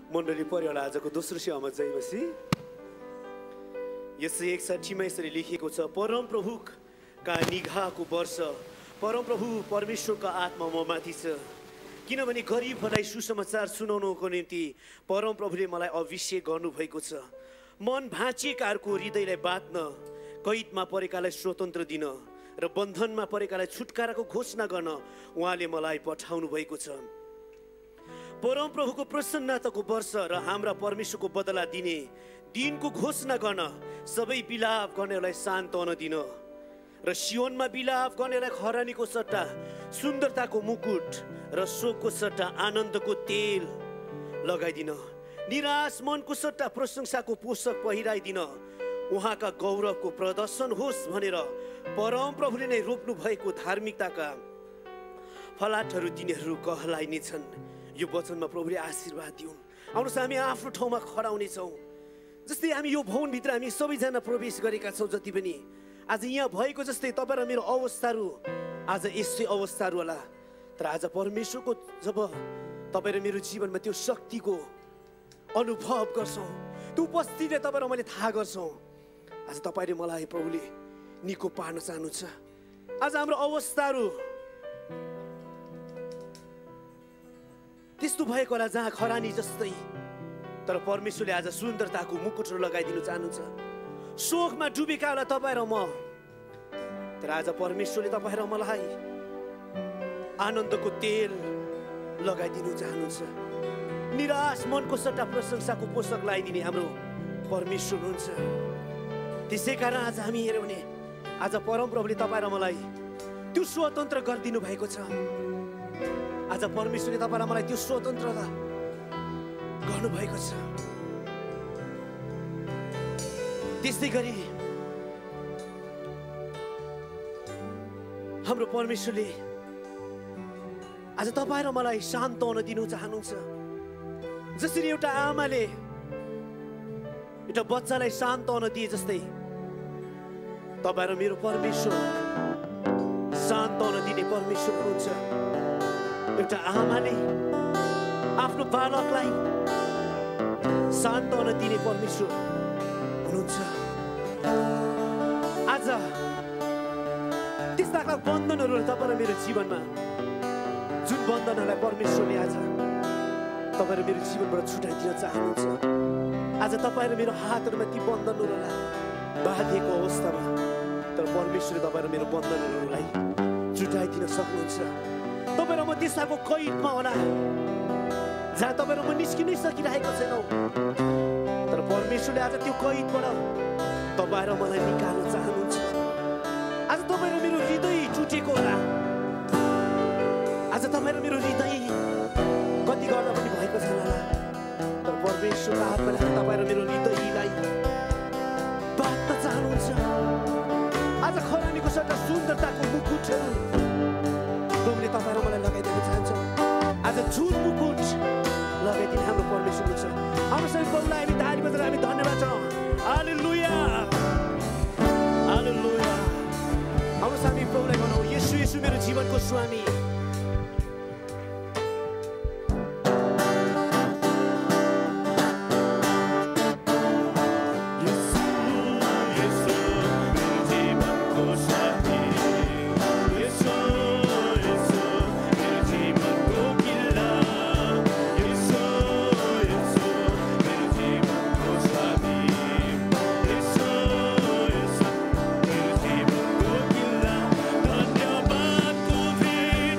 मण्डली पर्यो होला आजको दोस्रो सेवामा जयमसी यसै 61 मा यसरी लेखिएको छ परमप्रभुका निगाहको वर्ष परमप्रभु परमेश्वरको आत्मा ममाथि छ किनभने गरिबहरूलाई सुसमाचार सुनाउनको निम्ति परमप्रभुले मलाई अभिषेक गर्नुभएको छ मन भाँचिएकाहरूको हृदयलाई बाँध्न कैदमा परेकालाई स्वतन्त्र दिन र बन्धनमा परेकालाई छुटकाराको घोषणा गर्न उहाँले मलाई पठाउनु भएको छ परमप्रभुको प्रसन्नताको वर्ष र हाम्रा परमेश्वरको बदला दिने दिनको घोषणा गर्न सबै बिलाप गर्नेलाई सान्त्वना दिन र सियोनमा बिलाप गर्नेलाई खरानीको सट्टा सुन्दरताको मुकुट र शोकको सट्टा आनन्दको तेल लगाइदिन निराश मनको सट्टा प्रशंसाको पोषक पहिराइदिन उहाँका गौरवको प्रदर्शन होस् भनेर परमप्रभुले नै रोप्नु भएको धार्मिकताका फलाटहरू तिनीहरू कहलाइनेछन् यो वचनमा प्रभुले आशीर्वाद दिउन् आउनुहोस् हामी आफ्नो ठाउँमा खडा हुनेछौँ जस्तै हामी यो भवनभित्र हामी सबैजना प्रवेश गरेका छौँ जति पनि आज यहाँ भएको जस्तै तपाईँ र मेरो अवस्थाहरू आज यस्तै अवस्थाहरू होला तर आज परमेश्वरको जब तपाईँ र मेरो जीवनमा त्यो शक्तिको अनुभव गर्छौँ त्यो उपस्थितिले तपाईँ र मैले थाहा गर्छौँ आज तपाईँ र मलाई प्रभुले निको पार्न चाहनुहुन्छ आज हाम्रो अवस्थाहरू त्यस्तो भएको होला जहाँ खरानी जस्तै तर परमेश्वरले आज सुन्दरताको मुकुटहरू लगाइदिनु चाहनुहुन्छ शोकमा डुबेका होला तपाईँ र म तर आज परमेश्वरले तपाईँ र मलाई आनन्दको तेल लगाइदिनु चाहनुहुन्छ निराश मनको सट्टा प्रशंसाको पोषक लगाइदिने हाम्रो परमेश्वर हुनुहुन्छ त्यसै कारण आज हामी हेऱ्यौँ भने आज परमप्रभुले तपाईँ र मलाई त्यो स्वतन्त्र गरिदिनु भएको छ आज परमेश्वरले तपाईँ र मलाई त्यो स्वतन्त्रता गर्नुभएको छ त्यस्तै गरी हाम्रो परमेश्वरले आज तपाईँ र मलाई सान्त्वना दिनु चाहनुहुन्छ जसरी एउटा आमाले एउटा बच्चालाई सान्त्वना दिए जस्तै तपाईँ र मेरो परमेश्वर सान्त्वना दिने परमेश्वर हुनुहुन्छ एउटा आमाले आफ्नो बालकलाई सान्त्वना दिने परमेश्वर हुनुहुन्छ आज त्यस्ता बन्धनहरू तपाईँ र मेरो जीवनमा जुन बन्धनहरूलाई परमेश्वरले आज तपाईँ र मेरो जीवनबाट छुटाइदिन चाहनुहुन्छ आज तपाईँ र मेरो हातहरूमा ती बन्धनहरूलाई बाँधिएको अवस्थामा तर परमेश्वरले तपाईँ र मेरो बन्धनहरूलाई छुटाइदिन सक्नुहुन्छ तपाईँ र म त्यस्ताको कैदमा होला जहाँ तपाईँ र म निस्किनै सकिरहेको छैनौँ तर परमेश्वरले आज त्यो कैदबाट तपाईँ र मलाई निकाल्न चाहनुहुन्छ आज तपाईँ र मेरो हृदय टुटेको होला आज तपाईँ र मेरो हृदय कति गर्दा पनि भएको छैन होला तर परमेश्वरको आत्माले तपाईँ र मेरो हृदयलाई बाँध्न चाहनुहुन्छ आज खरानीको सट्टा सुन्दरताको मुकुटहरू प्रभुले तपाईँ र मलाई लगाइदिन चाहन्छ आज जुन मुकुट लगाइदिने हाम्रो परमेश्वर हुन्छ हाम्रो सबै प्रभुलाई हामी ताली बजाएर हामी धन्यवाद छौँ हालेलुया हालेलुया हाम्रो हामी प्रभुलाई भनौँ येशू येशू मेरो जीवनको स्वामी धन्यवाद को भी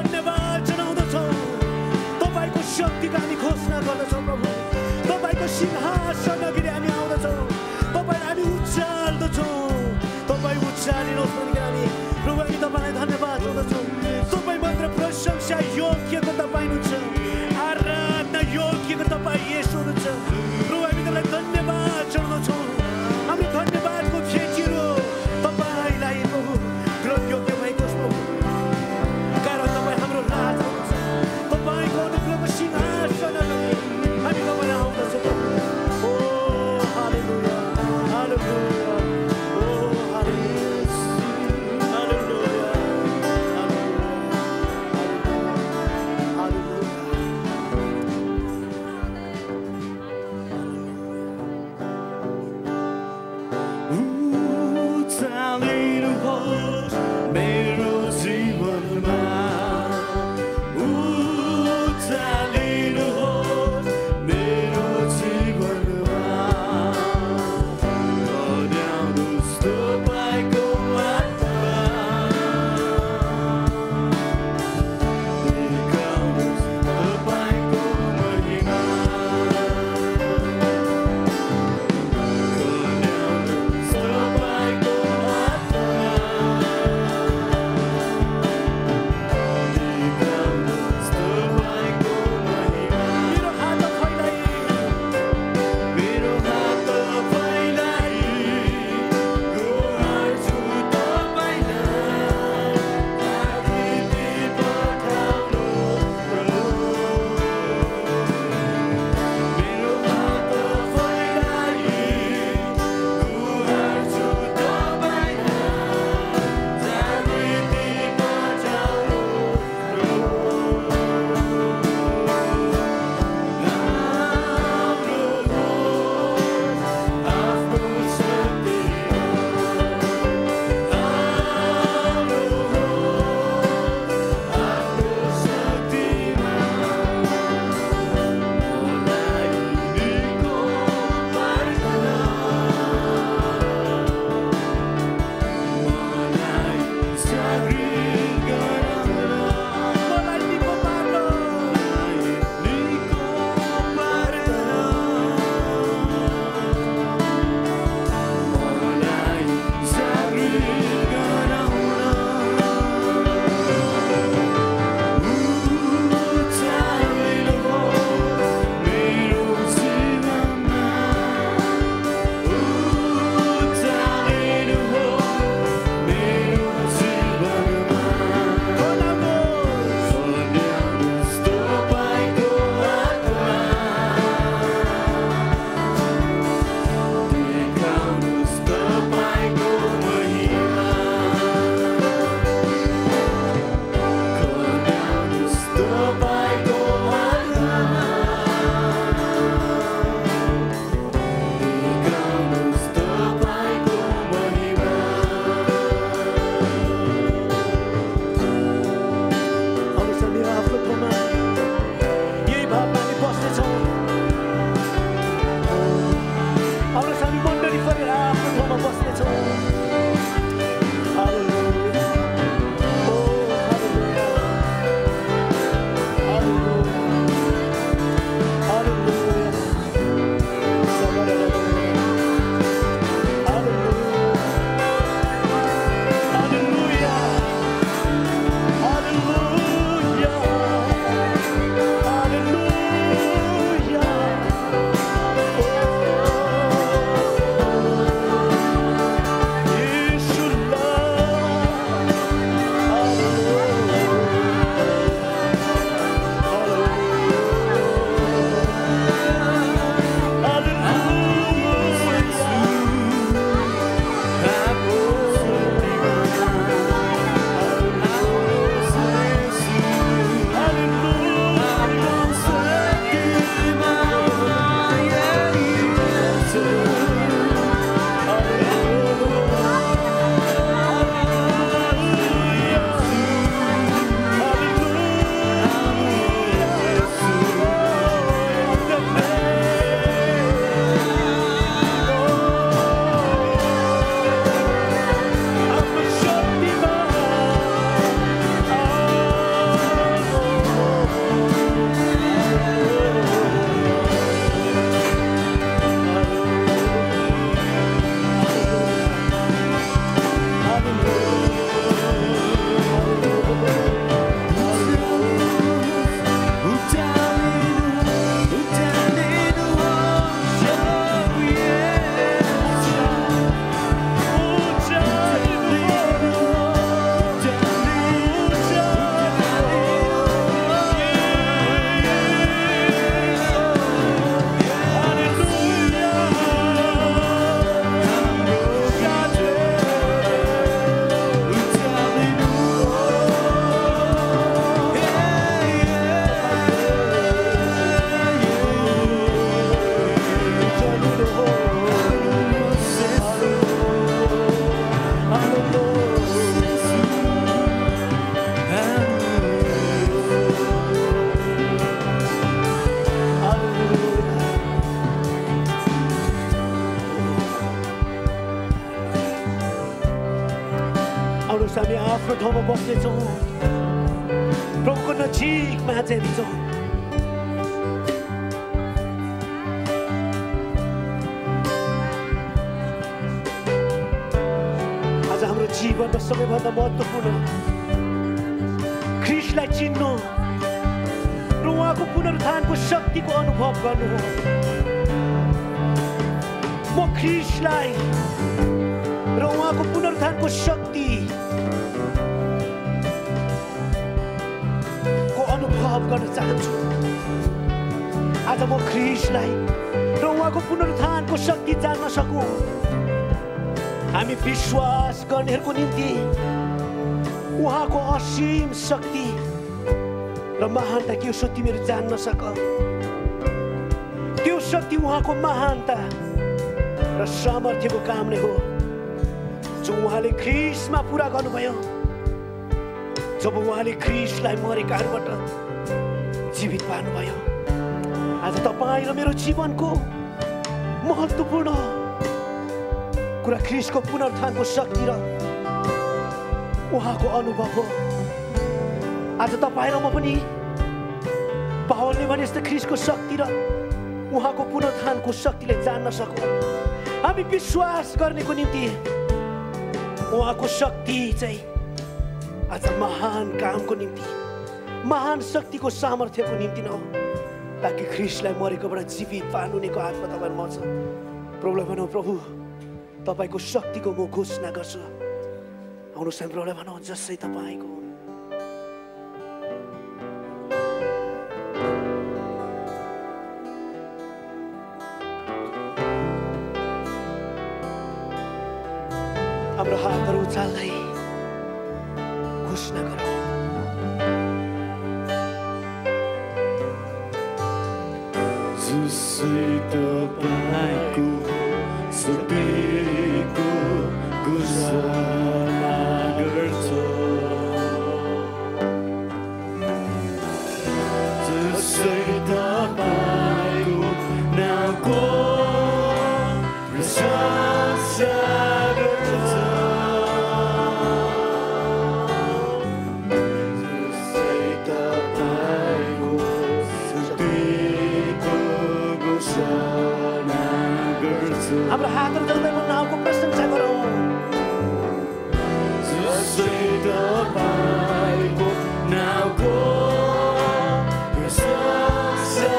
धन्यवाद जनाउँदछौँ तपाईको शक्तिको हामी घोषणा गर्दछौँ प्रभु तपाईको सिंहासन अघि हामी आउँदछौँ तपाईलाई हामी उचाल्दछौँ तपाई उचालिनुहोस् भनी हामी प्रभु हामी तपाईलाई धन्यवाद दिउँदछौँ तपाई मात्र प्रशंसा योग्यको तपाई हुनुहुन्छ आराधना योग्यको तपाई येशू हुनुहुन्छ प्रभु हामी तपाईलाई धन्यवाद चढाउँदछौँ हामी धन्यवादको खेतीहरू तपाईलाई प्रभु ग्रहण योग्य भएको प्रभु कारण तपाई हाम्रो राजा हुनुहुन्छ तपाईको अनुग्रहको सिंहासन हामी तपाईलाई आउँदछौँ प्रभु ओ हालेलुया हालेलुया ठाउँमा बस्नेछौँ प्रभुको नजिकमा जान्छौँ आज हाम्रो जीवनमा सबैभन्दा महत्त्वपूर्ण ख्रीष्टलाई चिन्नु र उहाँको पुनरुत्थानको शक्तिको अनुभव गर्नु हो म ख्रीष्टलाई र उहाँको पुनरुत्थानको शक्ति अनुभव गर्न चाहन्छु आज म ख्रीष्टलाई र उहाँको पुनरुत्थानको शक्ति जान्न सकौँ हामी विश्वास गर्नेहरूको निम्ति उहाँको असीम शक्ति र महानता के हो तिमीहरू जान्न सक त्यो शक्ति उहाँको महानता र सामर्थ्यको काम नै हो जो उहाँले ख्रीष्टमा पुरा गर्नुभयो जब उहाँले ख्रीष्टलाई मरेकाहरूबाट जीवित पार्नुभयो आज तपाईँ र मेरो जीवनको महत्त्वपूर्ण कुरा ख्रीष्टको पुनरुत्थानको शक्ति र उहाँको अनुभव हो आज तपाईँ र म पनि पावलले भने जस्तो ख्रीष्टको शक्ति र उहाँको पुनरुत्थानको शक्तिले जान्न सकौँ हामी विश्वास गर्नेको निम्ति उहाँको शक्ति चाहिँ आज महान कामको निम्ति महान शक्तिको सामर्थ्यको निम्ति न ताकि ख्रीष्टलाई मरेकोबाट जीवित पार्नुको हातमा तपाईँमा छ प्रभुलाई भनौँ प्रभु तपाईँको शक्तिको म घोषणा गर्छु आउनुहोस् हामी प्रभुलाई भनौँ जसै तपाईँको हाम्रो हातहरू उचाल्दै घोषणा गरौँ जसै तपाईँको शक्तिको घोषणा गर्छ जसै तपाईँको नामको प्रशंसा हाम्रो हातहरू जल्दैको नामको प्रशंसा गरौँ जसै तपाईँको नामको प्रशंसा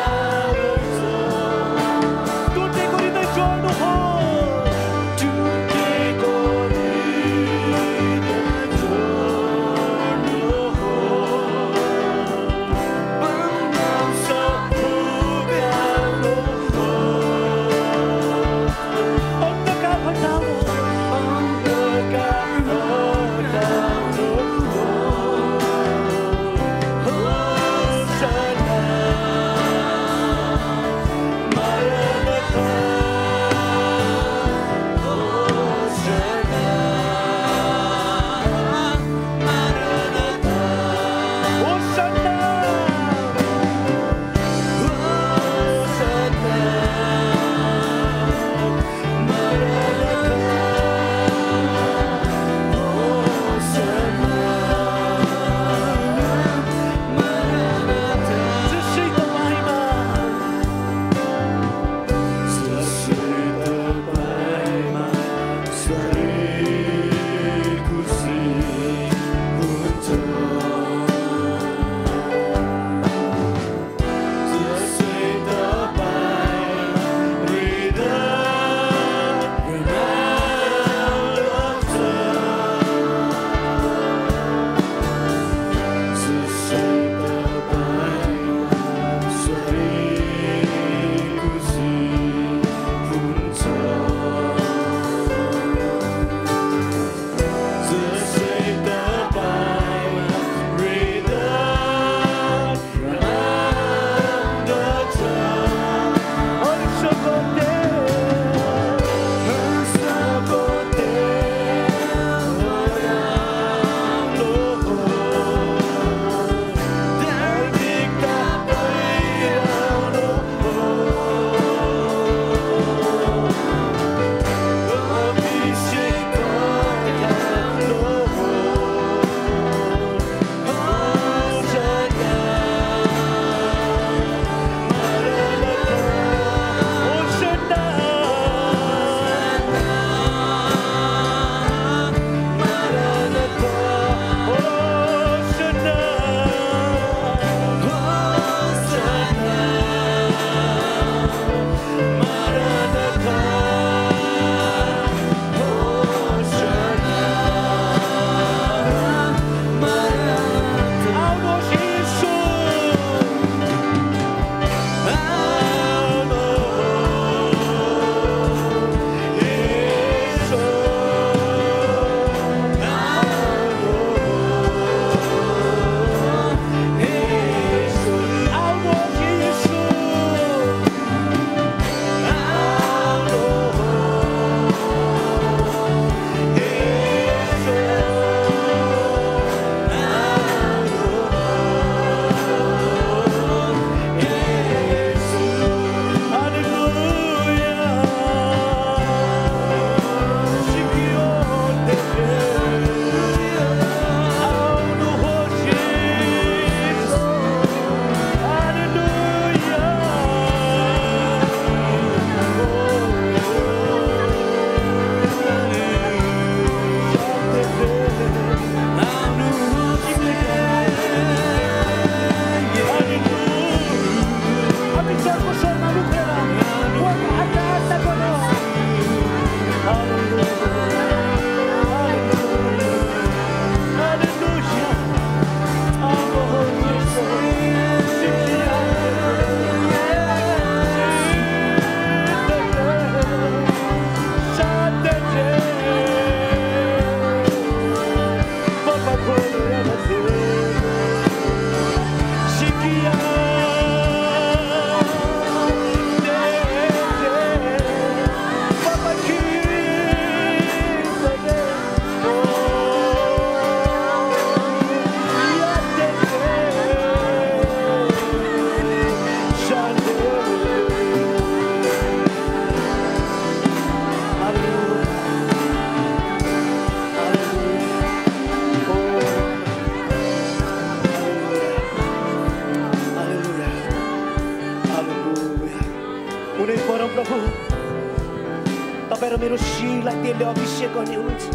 र मेरो शिरलाई तेलले अभिषेक गर्ने हुनुहुन्छ।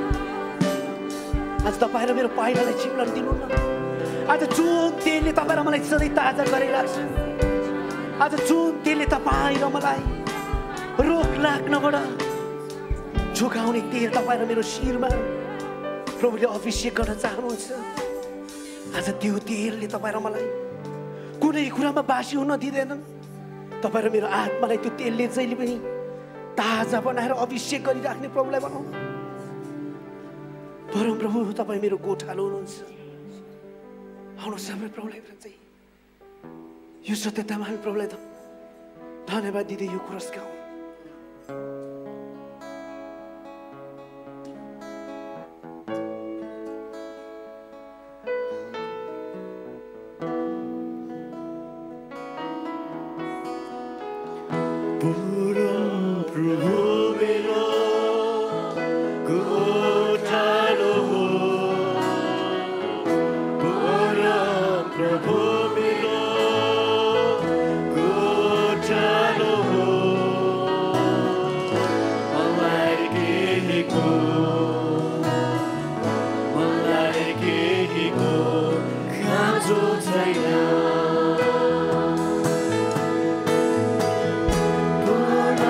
आज तपाईँ र मेरो पाइलालाई चिप्लन दिनुहुन्न। आज जुन तेलले तपाईँ र मलाई सधैँ ताजा गरिरहेको छ, आज जुन तेलले तपाईँ र मलाई रोग लाग्नबाट जोगाउने तेल तपाईँ र मेरो शिरमा प्रभुले अभिषेक गर्न चाहनुहुन्छ। आज त्यो तेलले तपाईँ र मलाई कुनै कुरामा बासी हुन दिँदैनन्। तपाईँ र मेरो आत्मालाई त्यो तेलले जहिले पनि ताजा बनाएर अभिषेक गरिराख्ने प्रभुलाई बनाउनु। परम प्रभु तपाईँ मेरो गोठालो हुनुहुन्छ। आउनुहोस् हाम्रो प्रभुलाई चाहिँ यो सत्यतामा हामी प्रभुलाई धन्यवाद दिँदै यो क्रस गाउँ। Pura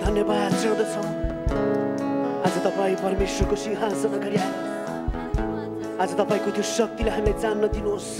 धन्यवाद चढाउँदछौँ आज तपाईँ परमेश्वरको सिंहासन अगाडि आएर आज तपाईँको त्यो शक्तिलाई हामीलाई जान्न दिनुहोस्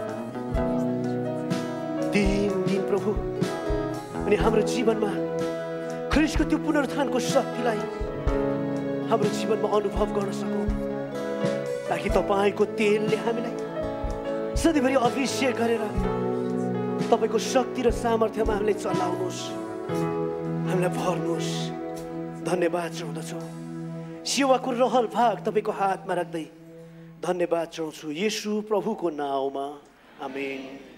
दिन प्रभु अनि हाम्रो जीवनमा ख्रीष्टको त्यो पुनरुत्थानको शक्तिलाई हाम्रो जीवनमा अनुभव गर्न सकौँ ताकि तपाईँको तेलले हामीलाई सधैँभरि अभिषेक गरेर तपाईँको शक्ति र सामर्थ्यमा हामीलाई चलाउनुहोस् हामीलाई भर्नुहोस् धन्यवाद चढाउँदछौँ सेवाको रहल भाग तपाईँको हातमा राख्दै धन्यवाद चढाउँछु येशू प्रभुको नाउँमा आमेन।